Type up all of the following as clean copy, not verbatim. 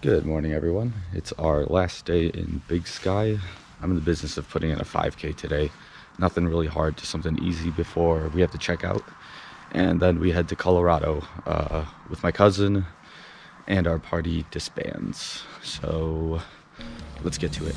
Good morning, everyone. It's our last day in Big Sky. I'm in the business of putting in a 5K today. Nothing really hard, just something easy before we have to check out. And then we head to Colorado with my cousin, and our party disbands. So let's get to it.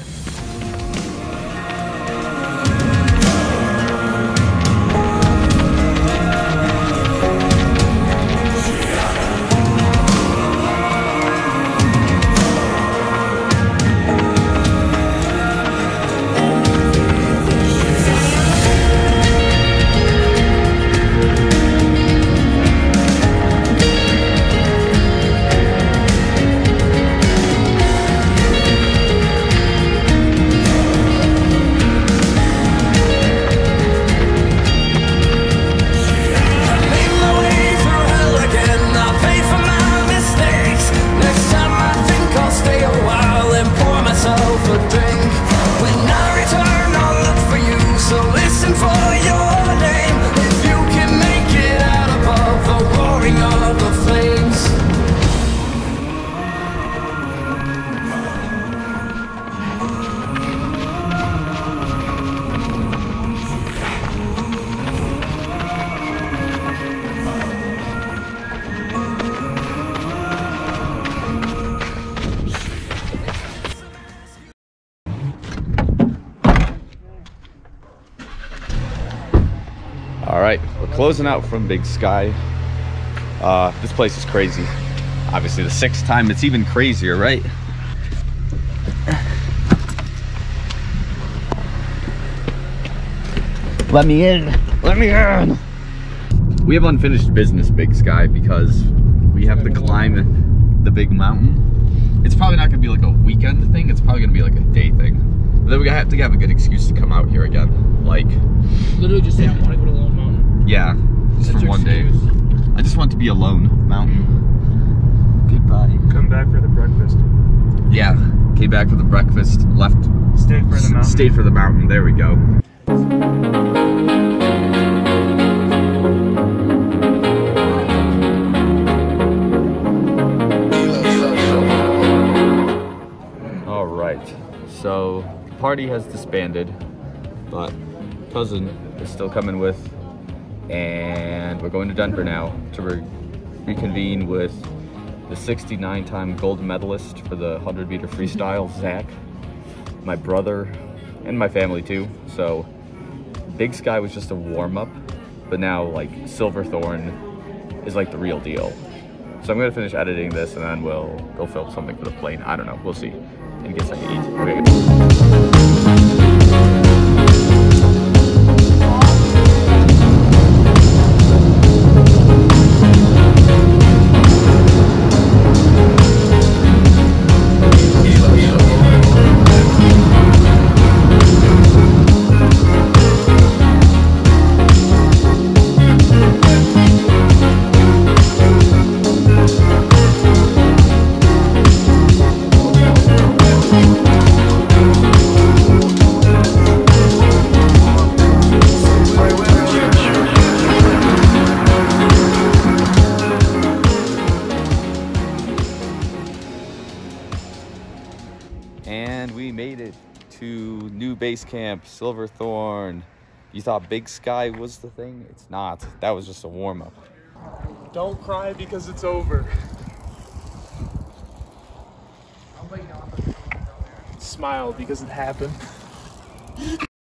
All right, we're closing out from Big Sky. This place is crazy. Obviously the sixth time, it's even crazier, right? Let me in, let me in. We have unfinished business, Big Sky, because we have to climb the big mountain. It's probably not gonna be like a weekend thing, it's probably gonna be like a day thing. But then we have to have a good excuse to come out here again. Like, literally just say I want to go to Lone Mountain. Yeah, just for one day. I just want to be alone. Mountain. Goodbye. Come back for the breakfast. Yeah, came back for the breakfast, left. Stayed for the mountain. Stayed for the mountain, there we go. All right, so the party has disbanded, but cousin is still coming with, and we're going to Denver now to reconvene with the 69-time gold medalist for the 100-meter freestyle, Zach, my brother, and my family too. So Big Sky was just a warm-up, but now like Silverthorne is like the real deal. So I'm gonna finish editing this and then we'll go film something for the plane. I don't know, we'll see. And get something to eat. Okay. And we made it to new base camp, Silverthorne. You thought Big Sky was the thing? It's not. That was just a warm-up. Don't cry because it's over. Smile because it happened.